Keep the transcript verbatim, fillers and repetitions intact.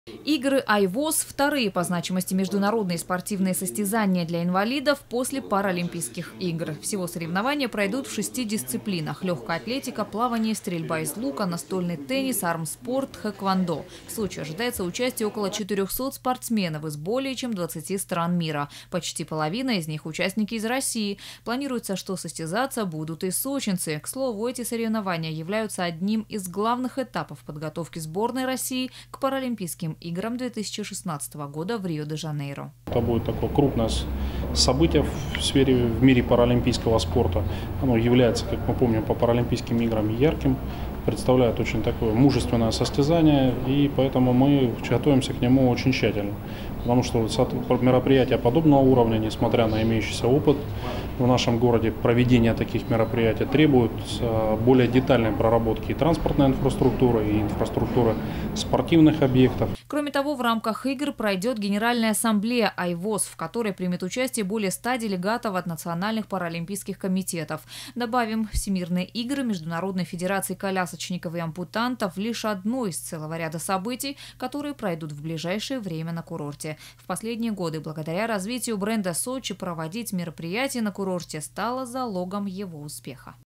Игры айвоз – вторые по значимости международные спортивные состязания для инвалидов после Паралимпийских игр. Всего соревнования пройдут в шести дисциплинах – легкая атлетика, плавание, стрельба из лука, настольный теннис, армспорт, хэквондо. В Сочи ожидается участие около четырёхсот спортсменов из более чем двадцати стран мира. Почти половина из них – участники из России. Планируется, что состязаться будут и сочинцы. К слову, эти соревнования являются одним из главных этапов подготовки сборной России к Паралимпийским играм две тысячи шестнадцатого года в Рио-де-Жанейро. Это будет такое крупное событие в сфере, в мире паралимпийского спорта. Оно является, как мы помним, по Паралимпийским играм ярким, представляет очень такое мужественное состязание, и поэтому мы готовимся к нему очень тщательно. Потому что мероприятия подобного уровня, несмотря на имеющийся опыт в нашем городе, проведение таких мероприятий требует более детальной проработки и транспортной инфраструктуры, и инфраструктуры спортивных объектов. Кроме того, в рамках игр пройдет Генеральная ассамблея айвоз, в которой примет участие более ста делегатов от национальных паралимпийских комитетов. Добавим, Всемирные игры Международной федерации колясочников и ампутантов – лишь одно из целого ряда событий, которые пройдут в ближайшее время на курорте. В последние годы, благодаря развитию бренда Сочи, проводить мероприятия на курорте стало залогом его успеха.